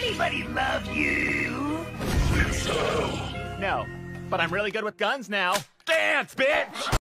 Anybody love you? No, but I'm really good with guns now. Dance, bitch!